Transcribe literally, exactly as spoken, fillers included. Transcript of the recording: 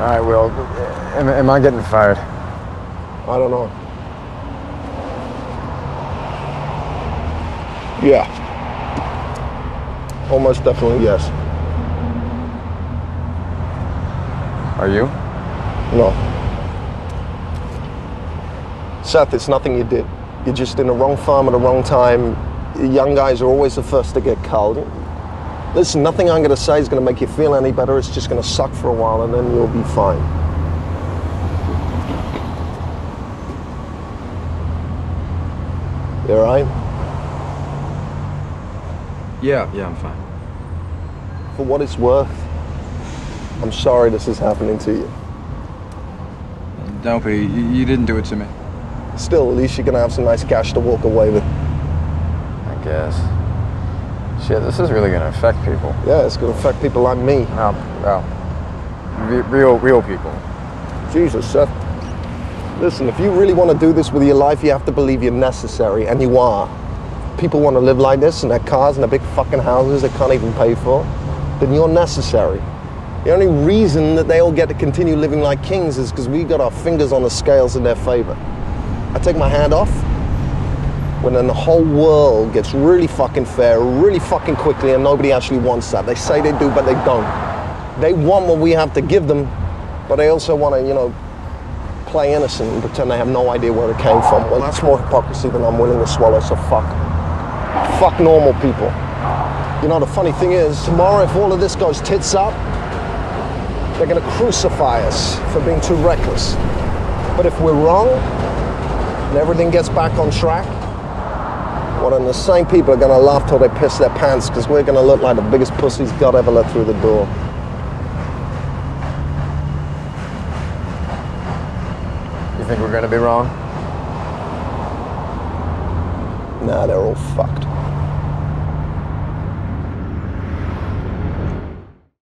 right, Will. Am, am I getting fired? I don't know. Yeah. Almost definitely yes. Are you? No. Seth, it's nothing you did. You're just in the wrong firm at the wrong time. Young guys are always the first to get culled. Listen, nothing I'm going to say is going to make you feel any better. It's just going to suck for a while, and then you'll be fine. You all right? Yeah, yeah, I'm fine. For what it's worth, I'm sorry this is happening to you. Don't be. You, you didn't do it to me. Still, at least you're going to have some nice cash to walk away with. I guess. Shit, this is really going to affect people. Yeah, it's going to affect people like me. Oh, well, re real, real people. Jesus, Seth. Listen, if you really want to do this with your life, you have to believe you're necessary, and you are. People want to live like this in their cars and their big fucking houses they can't even pay for, then you're necessary. The only reason that they all get to continue living like kings is because we got our fingers on the scales in their favor. I take my hand off when then the whole world gets really fucking fair, really fucking quickly, and nobody actually wants that. They say they do, but they don't. They want what we have to give them, but they also want to, you know, play innocent and pretend they have no idea where it came from. Well, that's more hypocrisy than I'm willing to swallow, so fuck. Fuck normal people. You know, the funny thing is, tomorrow if all of this goes tits up, they're gonna crucify us for being too reckless. But if we're wrong, and everything gets back on track, well then the same people are gonna laugh till they piss their pants, because we're gonna look like the biggest pussies God ever let through the door. You think we're gonna be wrong? Nah, they're all fucked.